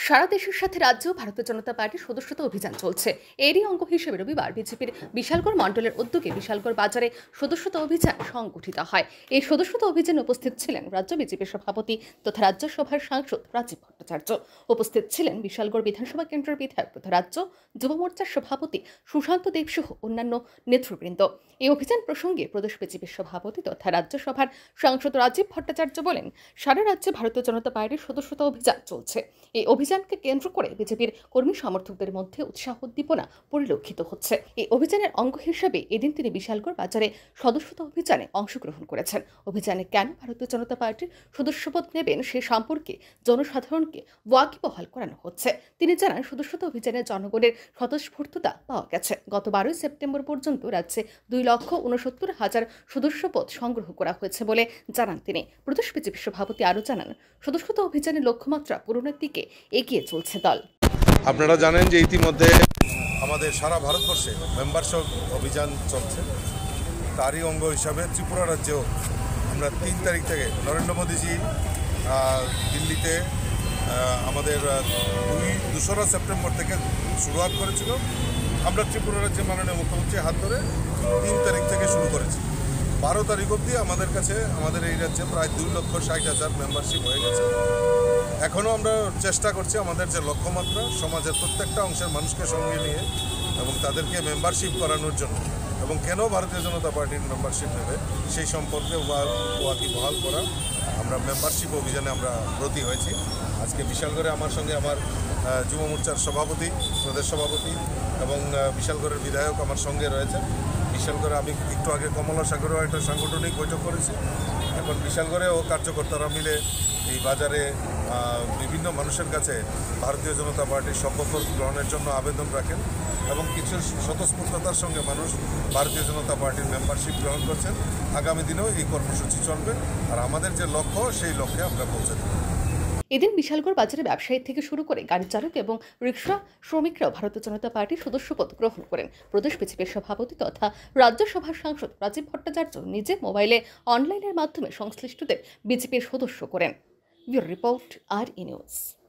সারা দেশের সাথে রাজ্য ভারতীয় জনতা পার্টির সদস্যতা অভিযান চলছে। এরই অঙ্গ হিসেবে রবিবার বিজেপির বিশালগড় মণ্ডলের উদ্যোগে বিশালগড় বাজারে সদস্যতা অভিযান সংগঠিত হয়। এই সদস্যতা অভিযানে উপস্থিত ছিলেন রাজ্য বিজেপির সভাপতি তথা রাজ্যসভার সাংসদ রাজীব ভট্টাচার্য। উপস্থিত ছিলেন বিশালগড় বিধানসভা কেন্দ্রের বিধায়ক তথা রাজ্য যুব মোর্চার সভাপতি সুশান্ত দেব সহ অন্যান্য নেতৃবৃন্দ। এই অভিযান প্রসঙ্গে প্রদেশ বিজেপির সভাপতি তথা রাজ্যসভার সাংসদ রাজীব ভট্টাচার্য বলেন, সারা রাজ্যে ভারতীয় জনতা পার্টির সদস্যতা অভিযান চলছে। এই অভিযানকে কেন্দ্র করে বিজেপির কর্মী সমর্থকদের মধ্যে উৎসাহ উদ্দীপনা পরিলক্ষিত হচ্ছে। এই অভিযানের অঙ্গ হিসেবে এদিন তিনি বিশালগড় বাজারে সদস্যতা অভিযানে অংশগ্রহণ করেছেন। অভিযানে কেন ভারতীয় জনতা পার্টির সদস্যপদ নেবেন সে সম্পর্কে জনসাধারণকে ওয়াকিবহাল করানো হচ্ছে। তিনি জানান, সদস্যতা অভিযানে জনগণের স্বতঃস্ফূর্ততা পাওয়া গেছে। গত 12 সেপ্টেম্বর পর্যন্ত রাজ্যে 2,69,000 সদস্যপদ সংগ্রহ করা হয়েছে বলে জানান তিনি। প্রদেশ বিজেপি সভাপতি আরও জানান, সদস্যতা অভিযানের লক্ষ্যমাত্রা পূরণের দিকে এগিয়ে চলছে দল। আপনারা জানেন যে ইতিমধ্যে আমাদের সারা ভারতবর্ষে মেম্বারশিপ অভিযান চলছে। তারই অঙ্গ হিসাবে ত্রিপুরা রাজ্যেও আমরা 3 তারিখ থেকে নরেন্দ্র মোদীজি দিল্লিতে আমাদের 2রা সেপ্টেম্বর থেকে শুরুয়াত করেছিল। আমরা ত্রিপুরা রাজ্যের মাননীয় মুখ্যমন্ত্রীর হাত ধরে 3 তারিখ থেকে শুরু করেছি। 12 তারিখ অবধি আমাদের কাছে আমাদের এই রাজ্যে প্রায় 2,60,000 মেম্বারশিপ হয়ে গেছে। এখনও আমরা চেষ্টা করছি আমাদের যে লক্ষ্যমাত্রা সমাজের প্রত্যেকটা অংশের মানুষকে সঙ্গে নিয়ে এবং তাদেরকে মেম্বারশিপ করানোর জন্য এবং কেন ভারতীয় জনতা পার্টির মেম্বারশিপ নেবে সেই সম্পর্কে ওয়াকিবহাল করা। আমরা মেম্বারশিপ অভিযানে আমরা ব্রতী হয়েছি। আজকে বিশালগড়ে আমার সঙ্গে আমার যুব মোর্চার সভাপতি, প্রদেশ সভাপতি এবং বিশালগড়ের বিধায়ক আমার সঙ্গে রয়েছেন। বিশালগড়ে আমি একটু আগে কমলা সাগরেও একটা সাংগঠনিক বৈঠক করেছি। এখন বিশালগড়েও কার্যকর্তারা মিলে এই বাজারে বিভিন্ন মানুষের কাছে ভারতীয় জনতা পার্টির সভ্যপদ গ্রহণের জন্য আবেদন রাখেন এবং কিছু স্বতঃস্ফূর্ততার সঙ্গে মানুষ ভারতীয় জনতা পার্টির মেম্বারশিপ গ্রহণ করছেন। আগামী দিনেও এই কর্মসূচি চলবে আর আমাদের যে লক্ষ্য সেই লক্ষ্যে আমরা পৌঁছে দেব। এদিন বিশালগড় বাজারে ব্যবসায়ী থেকে শুরু করে গাড়ি চালক এবং রিকশা শ্রমিকরাও ভারতীয় জনতা পার্টির সদস্যপদ গ্রহণ করেন। প্রদেশ বিজেপির সভাপতি তথা রাজ্যসভার সাংসদ রাজীব ভট্টাচার্য নিজে মোবাইলে অনলাইনের মাধ্যমে সংশ্লিষ্টদের বিজেপির সদস্য করেন। Bureau report, R E news.